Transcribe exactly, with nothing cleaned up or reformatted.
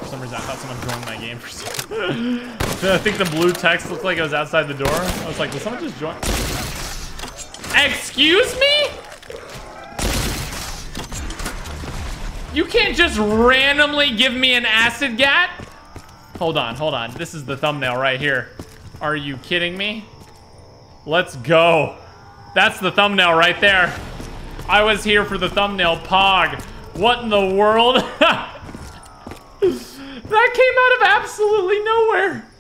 some reason I thought someone joined my game for some I think the blue text looked like it was outside the door. I was like, did someone just join? Excuse me? You can't just randomly give me an acid gat? Hold on, hold on. This is the thumbnail right here. Are you kidding me? Let's go. That's the thumbnail right there. I was here for the thumbnail, Pog. What in the world? That came out of absolutely nowhere.